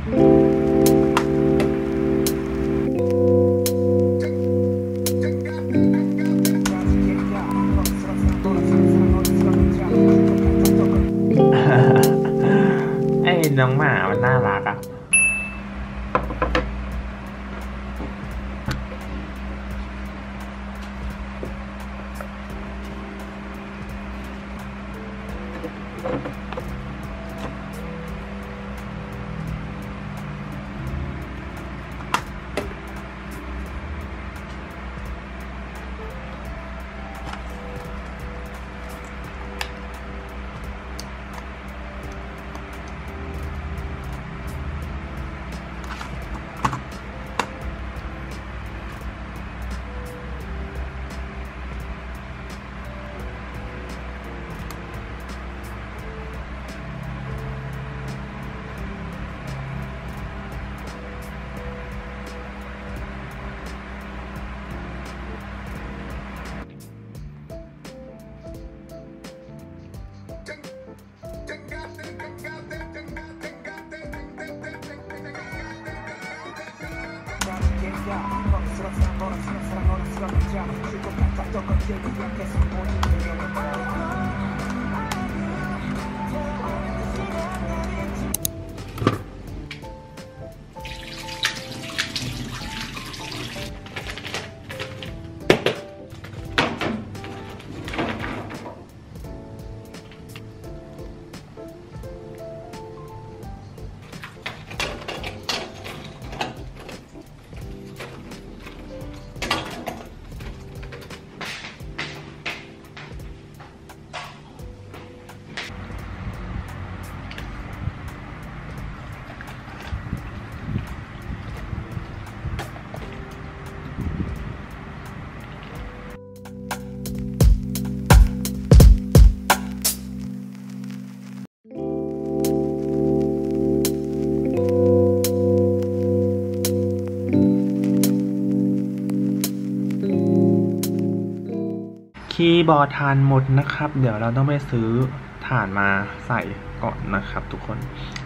ไอ้น้องหมามันน่ารักอ่ะคีย์บอร์ดถ่านหมดนะครับ เดี๋ยวเราต้องไปซื้อถ่านมาใส่ก่อนนะครับทุกคน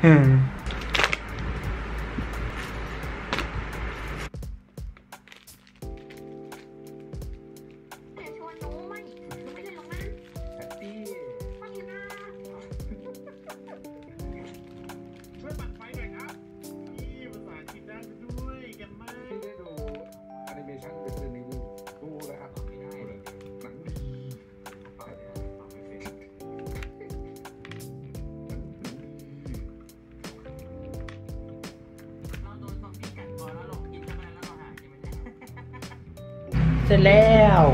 เสร็จแล้ว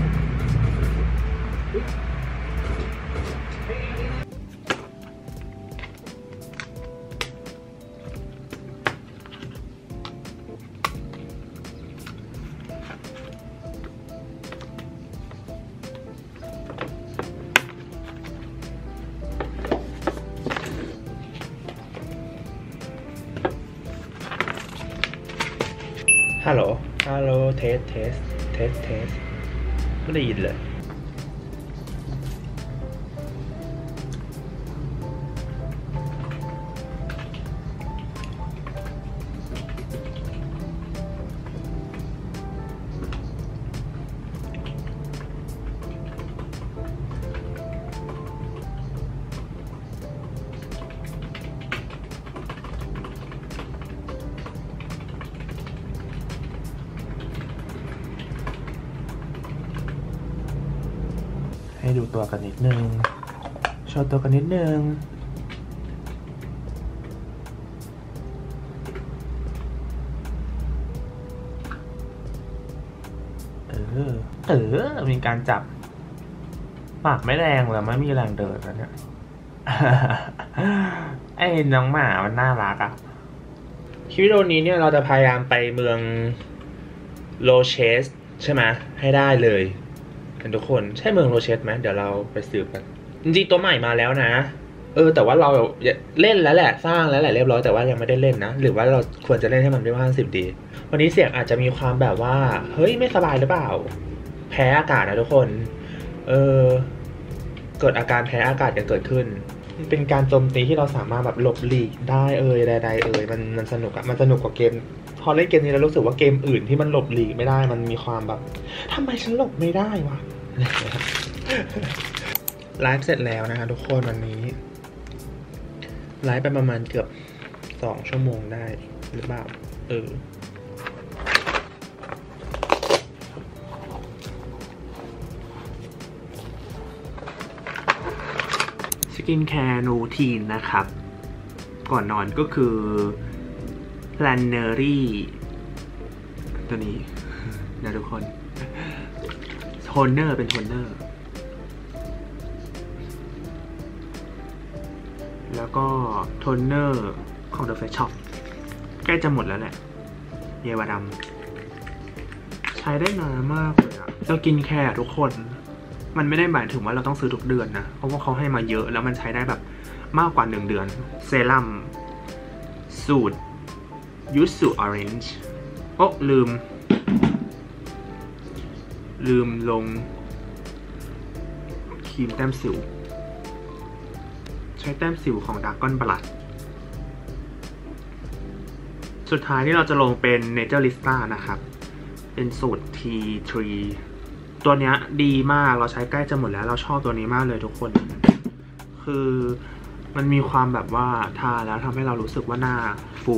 ฮัลโหลเทสไม่ได้ยินเลยให้ดูตัวกันนิดนึงโชว์ตัวกันนิดนึงมีการจับปากไม่แรงแต่ไม่มีแรงเดินนะเนี่ยไอ้น้องหมามันน่ารักอ่ะคลิปวิดีโอนี้เนี่ยเราจะพยายามไปเมืองโลเชสใช่ไหมให้ได้เลยกันทุกคนใช่เมืองโรเชสไหมเดี๋ยวเราไปสืบกันจริงๆตัวใหม่มาแล้วนะแต่ว่าเราเล่นแล้วแหละสร้างแล้วแหละเรียบร้อยแต่ว่ายังไม่ได้เล่นนะหรือว่าเราควรจะเล่นให้มันได้50 ดีวันนี้เสียงอาจจะมีความแบบว่าเฮ้ยไม่สบายหรือเปล่าแพ้อากาศนะทุกคนเกิดอาการแพ้อากาศกันเกิดขึ้นเป็นการโจมตีที่เราสามารถแบบหลบหลีกได้ใดๆมันสนุกอะมันสนุกกว่าเกมพอเล่นเกมนี้แล้วรู้สึกว่าเกมอื่นที่มันหลบหลีกไม่ได้มันมีความแบบทำไมฉันหลบไม่ได้วะ ไลฟ์เสร็จแล้วนะคะทุกคนวันนี้ไลฟ์ไปประมาณเกือบ2 ชั่วโมงได้หรือเปล่าสกินแคร์รูทีนนะครับก่อนนอนก็คือ Planery ตัวนี้นะทุกคนโทนเนอร์เป็นโทนเนอร์แล้วก็โทนเนอร์ของ The Face Shop ใกล้จะหมดแล้วแหละเยวาดำใช้ได้นานมากเลยอะสกินแคร์ทุกคนมันไม่ได้หมายถึงว่าเราต้องซื้อทุกเดือนนะเพราะว่าเขาให้มาเยอะแล้วมันใช้ได้แบบมากกว่า1 เดือนเซรั่มสูตรยูสุออเรนจ์โอ้ลืมลงครีมแต้มสิวใช้แต้มสิวของดากอนบลัดสุดท้ายที่เราจะลงเป็น Naturalista นะครับเป็นสูตร T3 ตัวเนี้ยดีมากเราใช้ใกล้จะหมดแล้วเราชอบตัวนี้มากเลยทุกคนคือมันมีความแบบว่าทาแล้วทำให้เรารู้สึกว่าหน้าฟู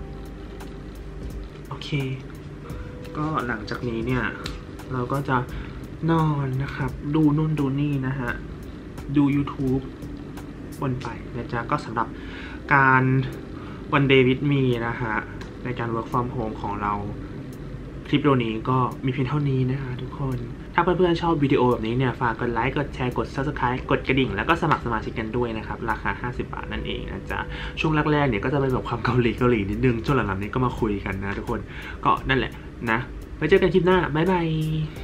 โอเคก็หลังจากนี้เนี่ยเราก็จะนอนนะครับดูนู่นดูนี่นะฮะดู YouTube วนไปนะจ๊ะก็สำหรับการวันเดย์วิดมีนะฮะในการ work from home ของเราคลิปวิดีโอนี้ก็มีเพียงเท่านี้นะคะทุกคนถ้าเพื่อนๆชอบวิดีโอแบบนี้เนี่ยฝากกดไลค์กดแชร์กด Subscribe กดกระดิ่งแล้วก็สมัครสมาชิกกันด้วยนะครับราคา50 บาทนั่นเองนะจ๊ะช่วงแรกๆเนี่ยก็จะเป็นแบบความเกาหลีนิดนึงช่วงหลังๆนี้ก็มาคุยกันนะทุกคนก็นั่นแหละนะไว้เจอกันคลิปหน้าบ๊ายบาย